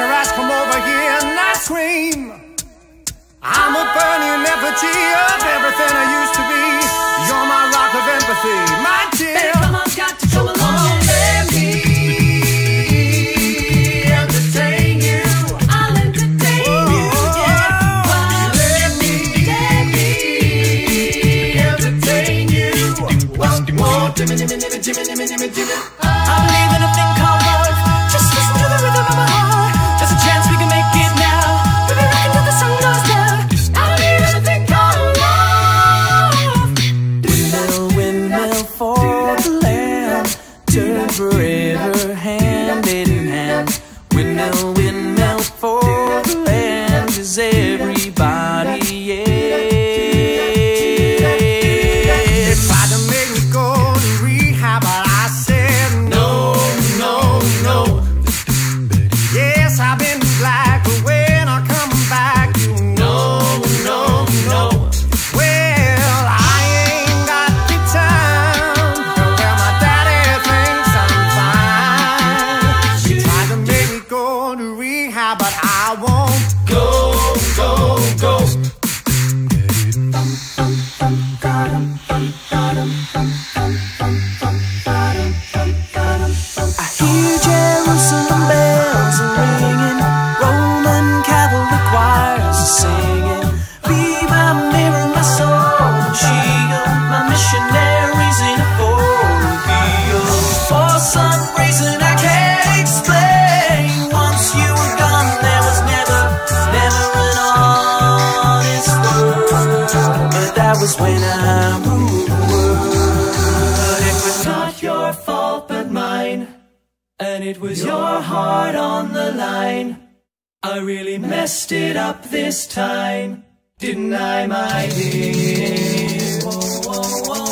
your ass come over here and not scream. I'm a burning effigy of everything I used to be. You're my rock of empathy, my dear. Baby, come on, got to come along. Let me entertain you. I'll entertain you, yeah. Let me entertain you. Dimmy. I believe in a thing called love. Just listen to the rhythm of my heart. There's a chance we can make it now. We'll be rocking till the sun goes down. I believe in a thing called love. Windmill for the land, turn forever hand in hand. Windmill for the land is everybody, yeah. They tried to make me go to rehab, but I said no. Yes, I've been black, but when I come back, you know. Well, I ain't got the time. Well, my daddy thinks I'm fine. She tried to make me go to rehab, but I won't go. I hear Jerusalem bells ringing, Roman cavalry choirs are singing. Be my mirror, my soul, and shield, my missionaries in a four-wheel. For some reason I can't explain, once you were gone, there was never an honest word. But that was when I ruled the world. But it was not your fault but mine, and it was your heart on the line. I really messed it up this time, didn't I, my dear? Whoa, whoa, whoa.